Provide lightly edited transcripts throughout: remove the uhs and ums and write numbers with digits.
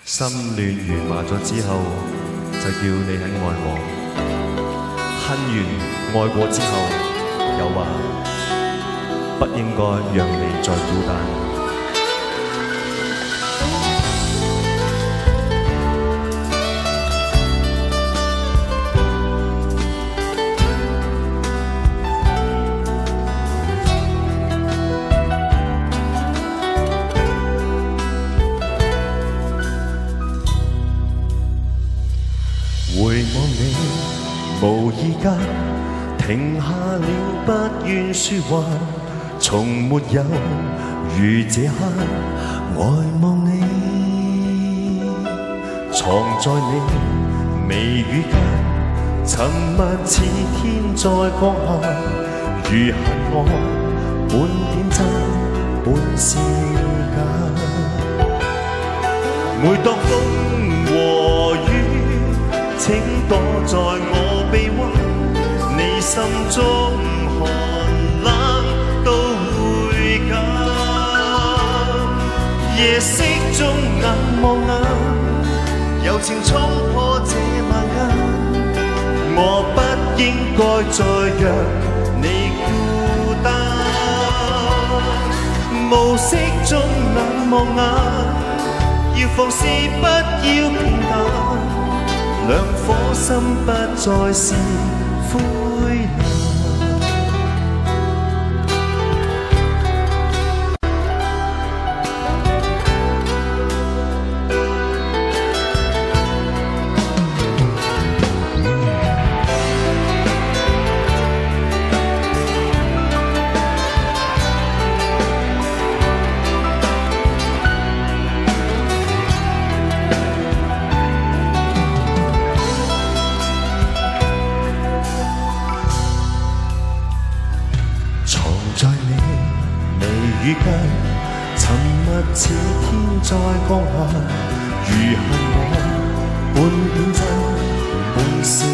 心亂如麻咗之後，就叫你很愛我；恨完愛過之後，又話不應該讓你再孤單。回望你，無意間停下了，不願說話，從沒有如這刻愛望你，藏在你眉宇間，沉默似天在降下，如恨我半點真半是假，每當風和雨請躲在我臂彎，你心中寒冷都會減。夜色中眼望眼，柔情衝破這萬間，我不應該再讓你孤單。暮色中眼望眼，要放肆不要平淡，兩顆心不再是灰藍。在你眉宇間，沉默似天在降下，如恨我半點真半是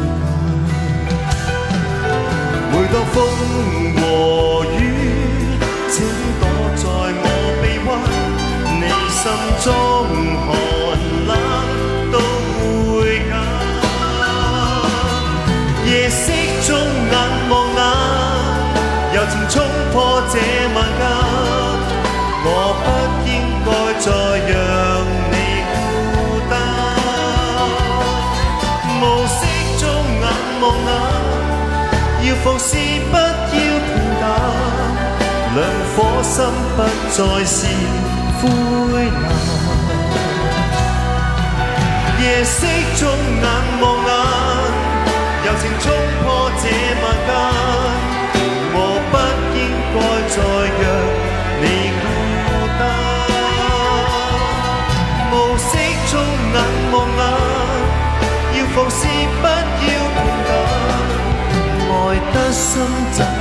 假。每當風和雨請躲在我臂彎，你心中寒冷都會減。夜色中眼望眼，柔情衝破這萬間，我不應該再讓你孤單。暮色中眼望眼，要放肆不要平淡，兩顆心不再是灰藍。夜色中眼望眼，柔情衝破這萬間，我不應該再讓你孤單。暮色中眼望眼，要放肆不要平淡，愛得深怎